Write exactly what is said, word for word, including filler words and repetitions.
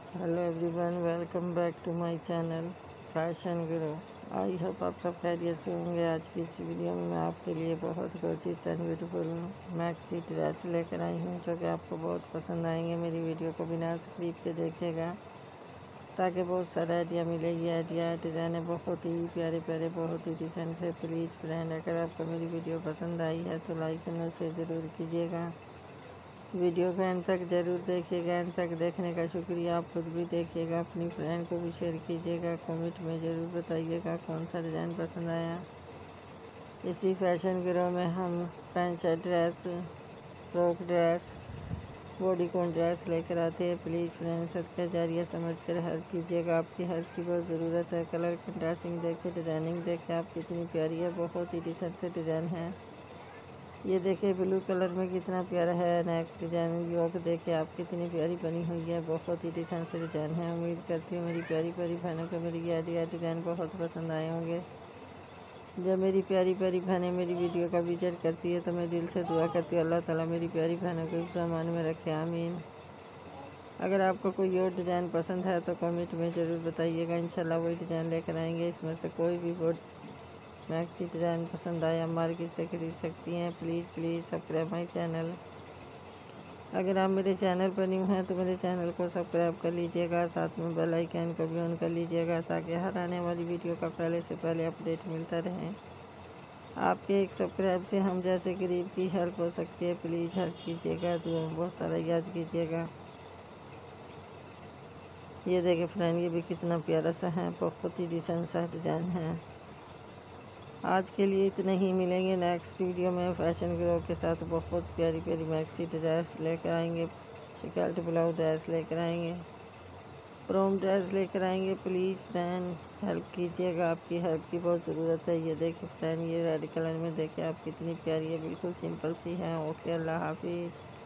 Hello everyone, welcome back to my channel fashion guru. I hope आप सब खैरियत से होंगे। आज की इस वीडियो में मैं आपके लिए बहुत gorgeous and beautiful maxi dress लेकर आई हूँ, जो कि आपको बहुत पसंद आएंगे। मेरी वीडियो को बिना स्क्रिप के देखिएगा ताकि बहुत सारा आइडिया मिलेगी। आइडिया डिज़ाइन है बहुत ही प्यारे प्यारे, बहुत ही डिसेंट से। प्लीज़ फ्रेंड, अगर आपको मेरी वीडियो पसंद आई है तो लाइक करना से ज़रूर कीजिएगा। वीडियो को एंड तक ज़रूर देखिएगा। एंड तक देखने का शुक्रिया। आप खुद भी देखिएगा, अपनी फ्रेंड को भी शेयर कीजिएगा। कमेंट में ज़रूर बताइएगा कौन सा डिज़ाइन पसंद आया। इसी फैशन गिरोह में हम pant shirt dress, frock dress, bodycon dress लेकर आते हैं। प्लीज़ फ्रेंड, सदका जारिया समझ कर हेल्प कीजिएगा। आपकी हेल्प की बहुत ज़रूरत है। कलर कंट्रास्टिंग देखे, डिज़ाइनिंग देखे, आप कितनी प्यारी है। बहुत ही डिसेंट से डिज़ाइन है। ये देखिए ब्लू कलर में कितना प्यारा है नेक डिज़ाइन। योक देखिए आप कितनी प्यारी बनी हुई है। बहुत ही डिसेंट से डिज़ाइन है। उम्मीद करती हूँ मेरी प्यारी प्यारी बहनों को मेरी ये आइडिया डिज़ाइन बहुत पसंद आए होंगे। जब मेरी प्यारी प्यारी बहनें मेरी वीडियो का विजिट करती है तो मैं दिल से दुआ करती हूँ अल्लाह ताला मेरी प्यारी बहनों को सामान में रखे, आमीन। अगर आपको कोई और डिज़ाइन पसंद है तो कमेंट में ज़रूर बताइएगा। इंशाल्लाह वही डिज़ाइन लेकर आएंगे। इसमें से कोई भी बोर्ड मैक्सी डिज़ाइन पसंद आया मार्केट से खरीद सकती हैं। Please please subscribe my channel. अगर आप मेरे चैनल पर न्यू हैं तो मेरे चैनल को सब्सक्राइब कर लीजिएगा। साथ में बेल आइकन को भी ऑन कर लीजिएगा ताकि हर आने वाली वीडियो का पहले से पहले अपडेट मिलता रहे। आपके एक सब्सक्राइब से हम जैसे गरीब की हेल्प हो सकती है। प्लीज़ हेल्प कीजिएगा, दुआ में बहुत सारा याद कीजिएगा। ये देखिए फ्रेंड, ये भी कितना प्यारा सा है। बहुत ही डिसेंट सा डिज़ाइन है। आज के लिए इतने ही। मिलेंगे नेक्स्ट वीडियो में फैशन गिरोह के साथ। बहुत प्यारी प्यारी मैक्सी ड्रेस लेकर आएंगे, शिकल्ट ब्लाउज ड्रेस लेकर आएंगे, प्रोम ड्रेस लेकर आएंगे। प्लीज़ फ्रेंड हेल्प कीजिएगा, आपकी हेल्प की बहुत ज़रूरत है। ये देखिए फ्रेंड, ये रेड कलर में देखिए आप कितनी प्यारी है, बिल्कुल सिंपल सी है। ओके, अल्लाह हाफिज़।